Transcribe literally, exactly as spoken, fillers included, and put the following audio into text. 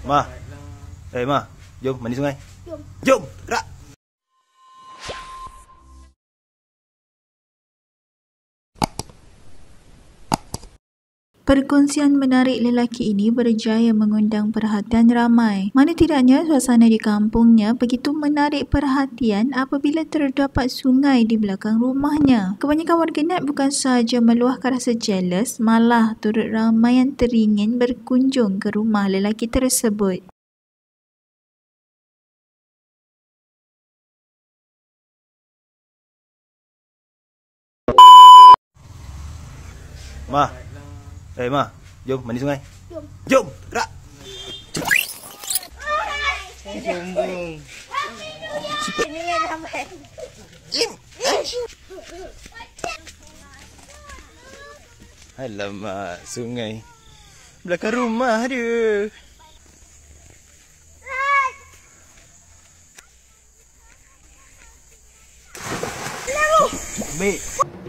Ma. Eh, Ma. Jom mandi sungai. Jom. Jom. Gerak. Perkongsian menarik lelaki ini berjaya mengundang perhatian ramai. Mana tidaknya suasana di kampungnya begitu menarik perhatian apabila terdapat sungai di belakang rumahnya. Kebanyakan warganet bukan sahaja meluahkan rasa jealous, malah turut ramai yang teringin berkunjung ke rumah lelaki tersebut. Ma. Eh, Ma. Jom mandi sungai. Jom. Jom. Gerak. Sombong. Ini yang ramai. Alamak, sungai belakang rumah dia. Ambil.